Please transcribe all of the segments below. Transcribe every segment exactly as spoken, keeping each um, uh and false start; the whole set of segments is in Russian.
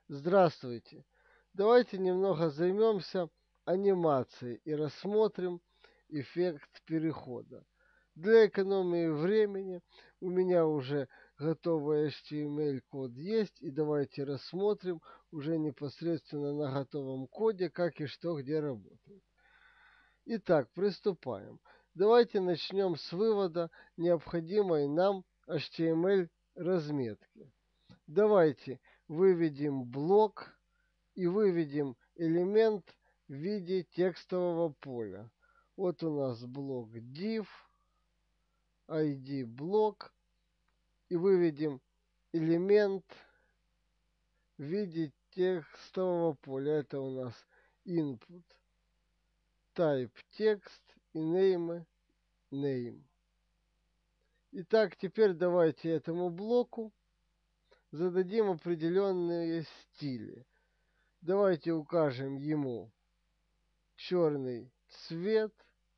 Здравствуйте! Давайте немного займемся анимацией и рассмотрим эффект перехода. Для экономии времени у меня уже готовый эйч ти эм эль код есть, и давайте рассмотрим уже непосредственно на готовом коде, как и что где работает. Итак, приступаем. Давайте начнем с вывода необходимой нам эйч ти эм эль разметки. Давайте выведем блок и выведем элемент в виде текстового поля. Вот у нас блок div, ай ди блок, и выведем элемент в виде текстового поля. Это у нас input, type text и name name. Итак, теперь давайте этому блоку зададим определенные стили. Давайте укажем ему черный цвет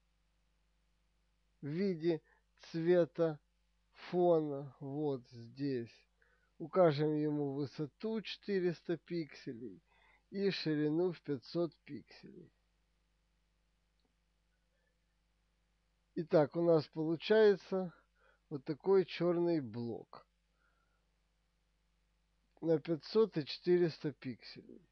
в виде цвета фона. Вот здесь. Укажем ему высоту четыреста пикселей и ширину в пятьсот пикселей. Итак, у нас получается вот такой черный блок на пятьсот и четыреста пикселей.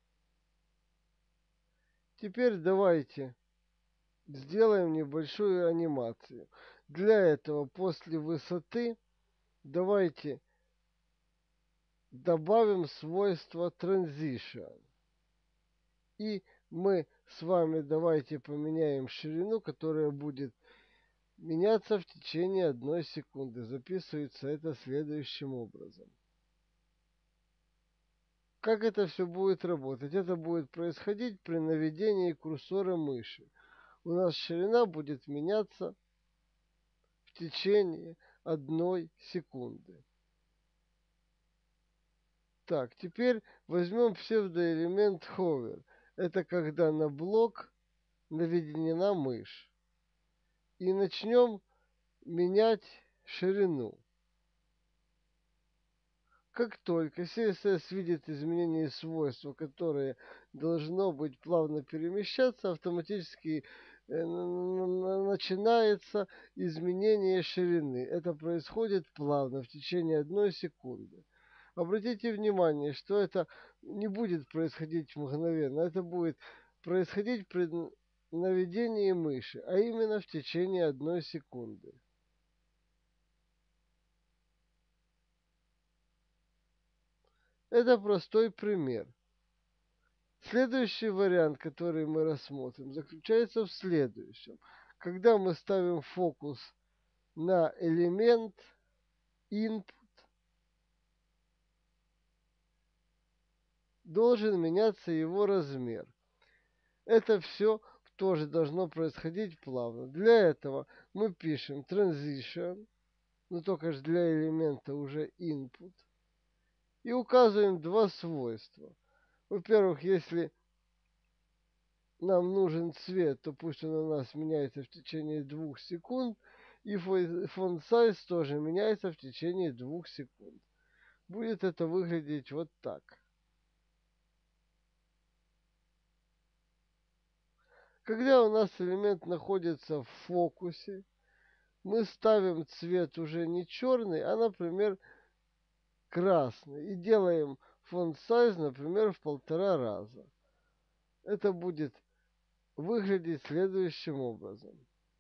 Теперь давайте сделаем небольшую анимацию. Для этого после высоты давайте добавим свойство Transition. И мы с вами давайте поменяем ширину, которая будет меняться в течение одной секунды. Записывается это следующим образом. Как это все будет работать? Это будет происходить при наведении курсора мыши. У нас ширина будет меняться в течение одной секунды. Так, теперь возьмем псевдоэлемент hover. Это когда на блок наведена мышь. И начнем менять ширину. Как только си эс эс видит изменение свойства, которое должно быть плавно перемещаться, автоматически э, начинается изменение ширины. Это происходит плавно, в течение одной секунды. Обратите внимание, что это не будет происходить мгновенно. Это будет происходить при наведении мыши, а именно в течение одной секунды. Это простой пример. Следующий вариант, который мы рассмотрим, заключается в следующем. Когда мы ставим фокус на элемент input, должен меняться его размер. Это все тоже должно происходить плавно. Для этого мы пишем transition, но только же для элемента уже input, и указываем два свойства. Во-первых, если нам нужен цвет, то пусть он у нас меняется в течение двух секунд. И font size тоже меняется в течение двух секунд. Будет это выглядеть вот так. Когда у нас элемент находится в фокусе, мы ставим цвет уже не черный, а, например, красный. И делаем font size, например, в полтора раза. Это будет выглядеть следующим образом.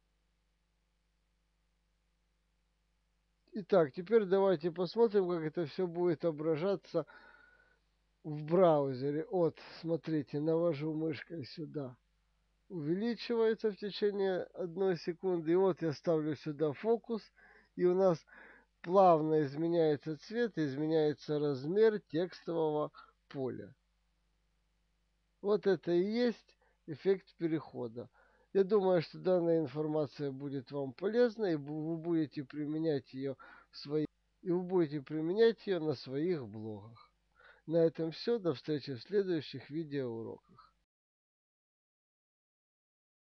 Итак, теперь давайте посмотрим, как это все будет отображаться в браузере. Вот, смотрите, навожу мышкой сюда. Увеличивается в течение одной секунды. И вот я ставлю сюда фокус. И у нас плавно изменяется цвет, изменяется размер текстового поля. Вот это и есть эффект перехода. Я думаю, что данная информация будет вам полезна, и вы будете применять ее в своих, и вы будете применять ее на своих блогах. На этом все. До встречи в следующих видеоуроках.